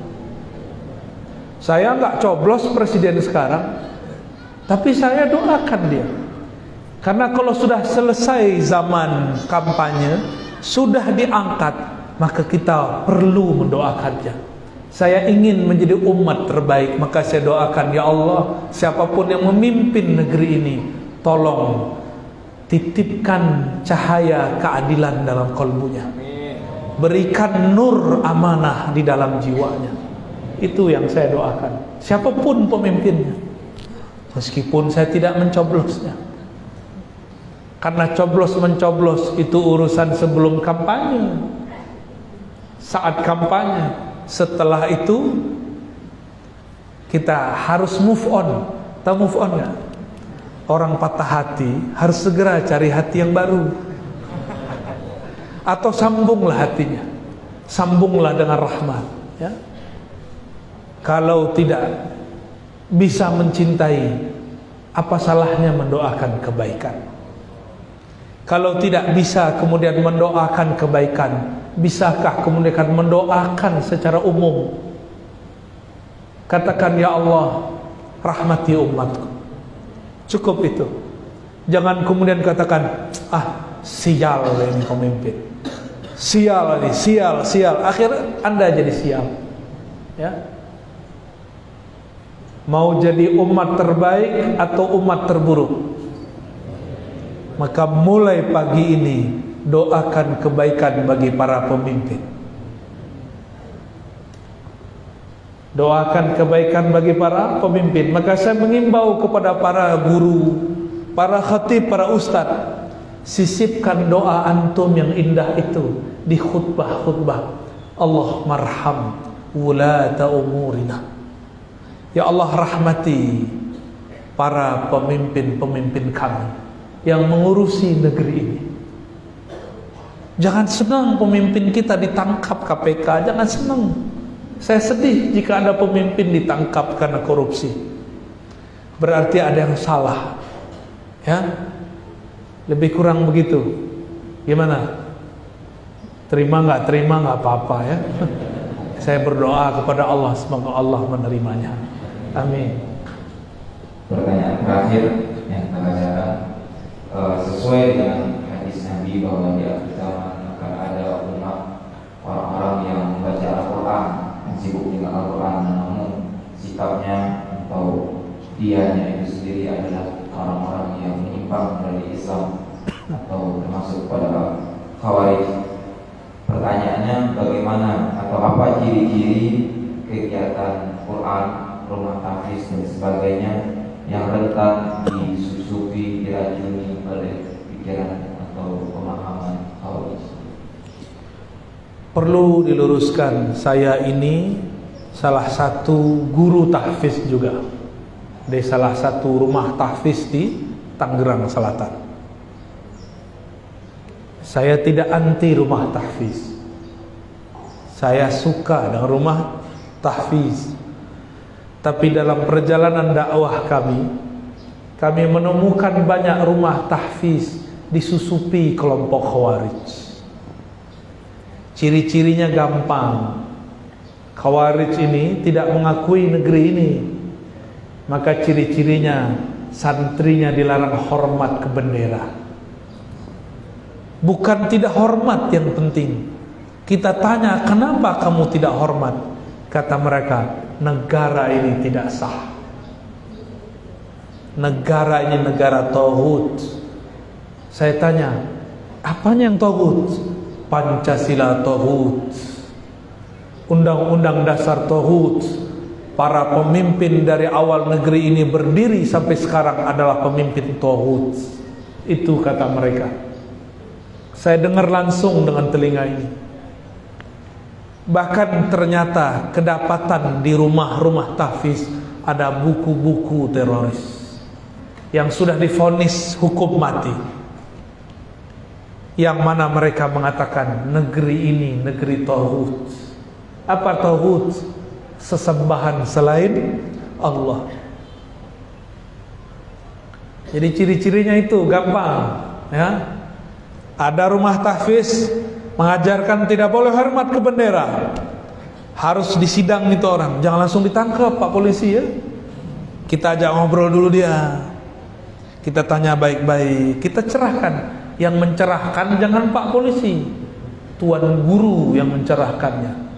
Saya nggak coblos presiden sekarang, tapi saya doakan dia. Karena kalau sudah selesai zaman kampanye, sudah diangkat, maka kita perlu mendoakannya. Saya ingin menjadi umat terbaik, maka saya doakan, ya Allah, siapapun yang memimpin negeri ini, tolong titipkan cahaya keadilan dalam kalbunya. Berikan nur amanah di dalam jiwanya. Itu yang saya doakan, siapapun pemimpinnya. Meskipun saya tidak mencoblosnya, karena coblos mencoblos itu urusan sebelum kampanye. Saat kampanye, setelah itu kita harus move on. Tahu move on nggak? Orang patah hati harus segera cari hati yang baru. Atau sambunglah hatinya, sambunglah dengan rahmat ya. Kalau tidak bisa mencintai, apa salahnya mendoakan kebaikan? Kalau tidak bisa kemudian mendoakan kebaikan, bisakah kemudian mendoakan secara umum? Katakan, ya Allah, rahmati umatku. Cukup itu. Jangan kemudian katakan, ah sial ini pemimpin, sial ini, sial, sial. Akhirnya Anda jadi sial. Ya. Mau jadi umat terbaik atau umat terburuk? Maka mulai pagi ini doakan kebaikan bagi para pemimpin. Doakan kebaikan bagi para pemimpin. Maka saya mengimbau kepada para guru, para khatib, para ustadz, sisipkan doa antum yang indah itu di khutbah-khutbah. Allah marham wulata umurina. Ya Allah, rahmati para pemimpin-pemimpin kami yang mengurusi negeri ini. Jangan senang pemimpin kita ditangkap K P K, jangan senang. Saya sedih jika ada pemimpin ditangkap karena korupsi. Berarti ada yang salah. Ya. Lebih kurang begitu. Gimana? Terima nggak? Terima nggak apa-apa ya. Saya berdoa kepada Allah semoga Allah menerimanya. Amin. Pertanyaan terakhir yang kita bacakan, uh, sesuai dengan hadis Nabi bahwa di akhir zaman akan ada umat orang-orang yang membaca Al-Quran, yang sibuk dengan Al-Quran, namun sikapnya atau dianya itu sendiri adalah orang-orang yang menyimpang dari Islam atau termasuk pada Khawarij. Pertanyaannya, bagaimana atau apa ciri-ciri kegiatan Quran, rumah tahfiz dan sebagainya yang rentan disusupi, diracuni oleh pikiran atau pemahaman Khawarij? Perlu diluruskan, saya ini salah satu guru tahfiz juga. di salah satu rumah tahfiz di Tangerang Selatan. Saya tidak anti rumah tahfiz. Saya suka dengan rumah tahfiz. Tapi dalam perjalanan dakwah kami, kami menemukan banyak rumah tahfiz disusupi kelompok Khawarij. Ciri-cirinya gampang. Khawarij ini tidak mengakui negeri ini. Maka ciri-cirinya santrinya dilarang hormat ke bendera. Bukan tidak hormat yang penting. Kita tanya, kenapa kamu tidak hormat? Kata mereka, negara ini tidak sah. Negara ini negara tauhid. Saya tanya, apanya yang tauhid? Pancasila tauhid, Undang-Undang Dasar tauhid. Para pemimpin dari awal negeri ini berdiri sampai sekarang adalah pemimpin tauhid. Itu kata mereka. Saya dengar langsung dengan telinga ini. Bahkan ternyata kedapatan di rumah-rumah tahfiz ada buku-buku teroris yang sudah divonis hukum mati, yang mana mereka mengatakan negeri ini negeri tauhid. Apa tauhid? Sesembahan selain Allah. Jadi ciri-cirinya itu gampang, ya. Ada rumah tahfiz mengajarkan tidak boleh hormat ke bendera. Harus disidang itu orang, jangan langsung ditangkap Pak polisi, ya. Kita ajak ngobrol dulu dia. Kita tanya baik-baik, kita cerahkan. Yang mencerahkan jangan Pak polisi, tuan guru yang mencerahkannya.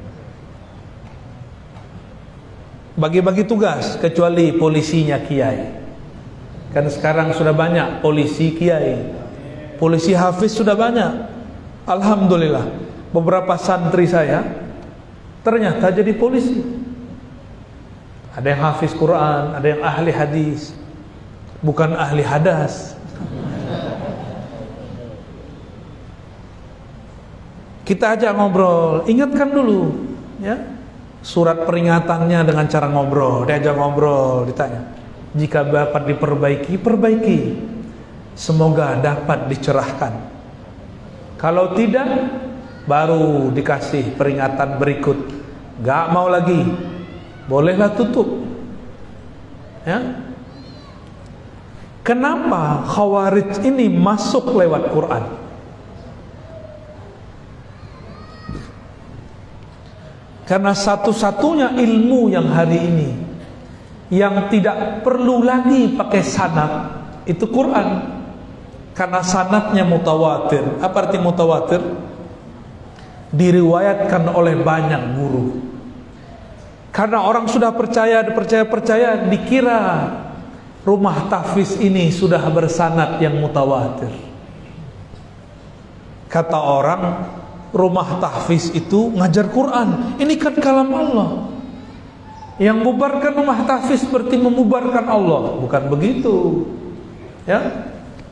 Bagi-bagi tugas, kecuali polisinya kiai. Kan sekarang sudah banyak polisi kiai, polisi hafiz sudah banyak. Alhamdulillah, beberapa santri saya ternyata jadi polisi. Ada yang hafiz Quran, ada yang ahli hadis, bukan ahli hadas. Kita ajak ngobrol, ingatkan dulu, ya. Surat peringatannya dengan cara ngobrol, diajak ngobrol, ditanya. Jika dapat diperbaiki, perbaiki. Semoga dapat dicerahkan. Kalau tidak, baru dikasih peringatan berikut. Gak mau lagi, bolehlah tutup. Ya. Kenapa Khawarij ini masuk lewat Quran? Karena satu-satunya ilmu yang hari ini yang tidak perlu lagi pakai sanad itu Quran. Karena sanadnya mutawatir. Apa arti mutawatir? Diriwayatkan oleh banyak guru. Karena orang sudah percaya, percaya-percaya, dikira rumah tahfiz ini sudah bersanad yang mutawatir. Kata orang, rumah tahfiz itu ngajar Quran. Ini kan kalam Allah. Yang membubarkan rumah tahfiz berarti membubarkan Allah. Bukan begitu, ya.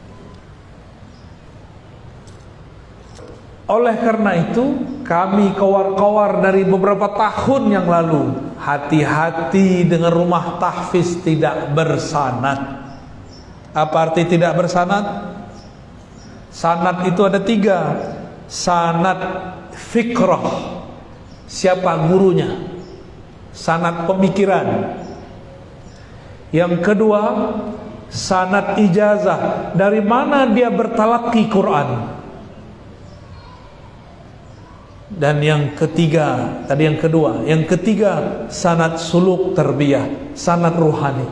Oleh karena itu, kami kawar-kawar dari beberapa tahun yang lalu, hati-hati dengan rumah tahfiz tidak bersanad. Apa arti tidak bersanad? Sanad itu ada tiga. Sanad fikrah, siapa gurunya, sanad pemikiran. Yang kedua, sanad ijazah, dari mana dia bertalaki Quran. Dan yang ketiga, tadi yang kedua, yang ketiga sanad suluk tarbiyah, sanad ruhani,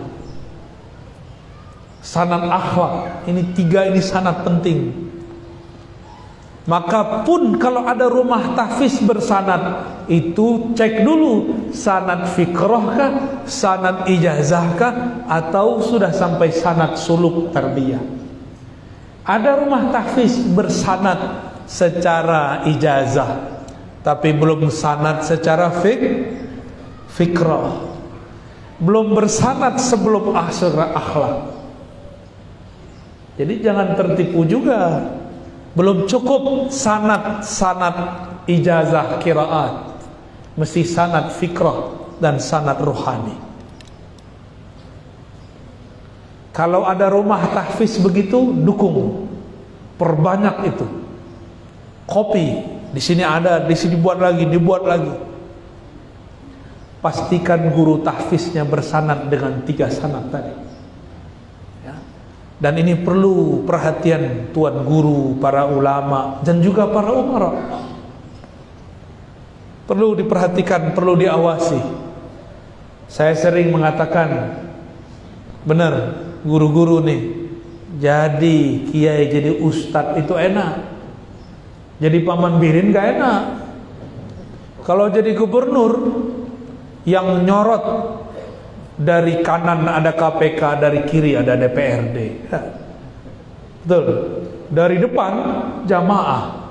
sanad akhlak. Ini tiga ini sanad penting. Maka pun kalau ada rumah tahfiz bersanad, itu cek dulu sanad fikrah kah, sanad ijazah kah, atau sudah sampai sanad suluk tarbiyah. Ada rumah tahfiz bersanad secara ijazah, tapi belum sanad secara fik fikrah, belum bersanad sebelum akhlak. Jadi jangan tertipu juga. Belum cukup sanad-sanad ijazah qiraat, mesti sanad fikrah dan sanad ruhani. Kalau ada rumah tahfiz begitu, dukung, perbanyak itu. Kopi, di sini ada, di sini buat lagi, dibuat lagi. Pastikan guru tahfiznya bersanad dengan tiga sanad tadi. Ya. Dan ini perlu perhatian tuan guru, para ulama, dan juga para umara. Perlu diperhatikan, perlu diawasi. Saya sering mengatakan, benar, guru-guru nih, jadi kiai, jadi ustadz itu enak, jadi paman birin gak enak. Kalau jadi gubernur, yang nyorot dari kanan ada K P K, dari kiri ada D P R D. Betul. Dari depan jamaah,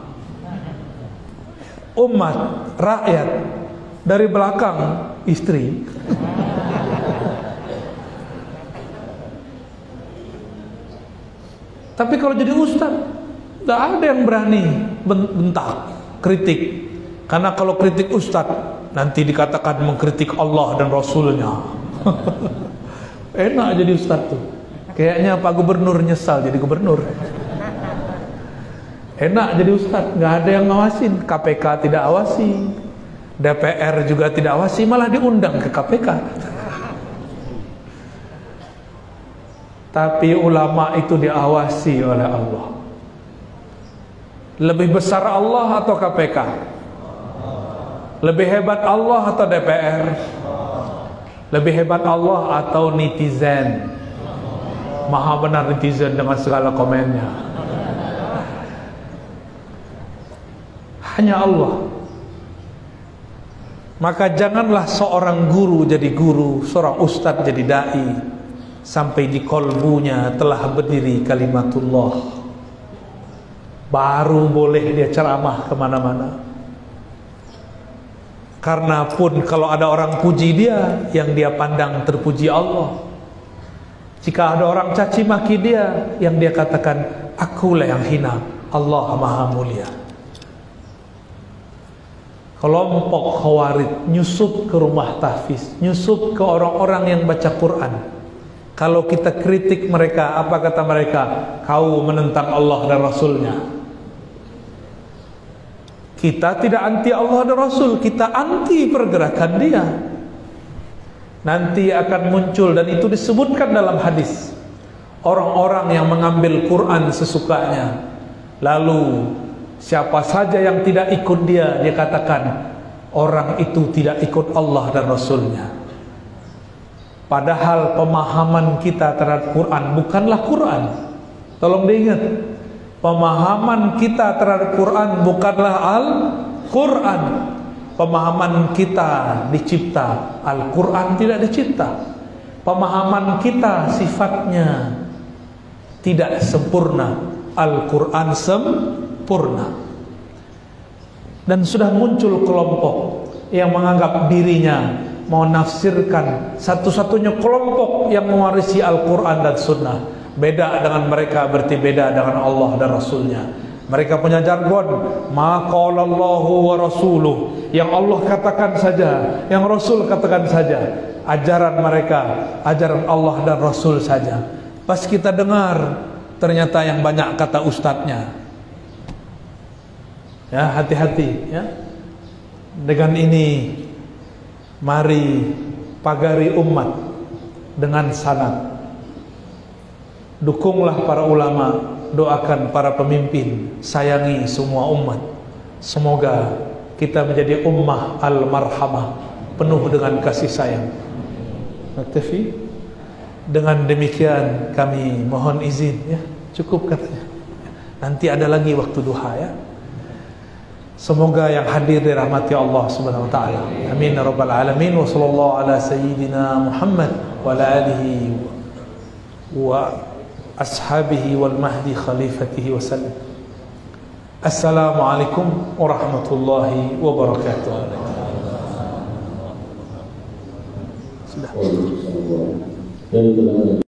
umat, rakyat. Dari belakang istri. Tapi kalau jadi ustaz, tidak ada yang berani bentak, kritik. Karena kalau kritik ustaz, nanti dikatakan mengkritik Allah dan Rasulnya. Enak jadi ustaz tuh. Kayaknya Pak Gubernur nyesal jadi gubernur. Enak jadi ustaz, nggak ada yang ngawasin. K P K tidak awasi, D P R juga tidak awasi, malah diundang ke K P K. Tapi ulama itu diawasi oleh Allah. Lebih besar Allah atau K P K? Lebih hebat Allah atau D P R? Lebih hebat Allah atau netizen? Maha benar netizen dengan segala komennya. Hanya Allah. Maka janganlah seorang guru jadi guru, seorang ustadz jadi dai, sampai di kolbunya telah berdiri kalimatullah, baru boleh dia ceramah kemana-mana. Karena pun kalau ada orang puji dia, yang dia pandang terpuji Allah. Jika ada orang caci maki dia, yang dia katakan akulah yang hina, Allah maha mulia. Kelompok Khawarij nyusup ke rumah tahfiz, nyusup ke orang-orang yang baca Quran. Kalau kita kritik mereka, apa kata mereka? Kau menentang Allah dan Rasulnya. Kita tidak anti Allah dan Rasul, kita anti pergerakan dia. Nanti akan muncul, dan itu disebutkan dalam hadis, orang-orang yang mengambil Quran sesukanya. Lalu siapa saja yang tidak ikut dia, dia katakan orang itu tidak ikut Allah dan Rasulnya. Padahal pemahaman kita terhadap Quran bukanlah Quran. Tolong diingat, pemahaman kita terhadap Quran bukanlah Al-Quran. Pemahaman kita dicipta, Al-Quran tidak dicipta. Pemahaman kita sifatnya tidak sempurna, Al-Quran sempurna. Dan sudah muncul kelompok yang menganggap dirinya mau nafsirkan satu-satunya kelompok yang mewarisi Al-Quran dan Sunnah. Beda dengan mereka berarti beda dengan Allah dan Rasulnya. Mereka punya jargon, ma qalallahu wa rasuluh, yang Allah katakan saja, yang Rasul katakan saja. Ajaran mereka, ajaran Allah dan Rasul saja. Pas kita dengar, ternyata yang banyak kata ustadznya. Ya, hati-hati ya. Dengan ini mari pagari umat dengan sanad. Dukunglah para ulama, doakan para pemimpin, sayangi semua umat. Semoga kita menjadi ummah al-marhamah, penuh dengan kasih sayang. Naktafi. Dengan demikian kami mohon izin ya, cukup katanya. Nanti ada lagi waktu duha ya. Semoga yang hadir dirahmati Allah Subhanahu wa taala. Amin ya rabbal alamin. Wa sallallahu ala sayyidina Muhammad wa ala alihi wa ashabihi wal mahdi khalifatihi wa sallam. Assalamualaikum warahmatullahi wabarakatuh. Sudah.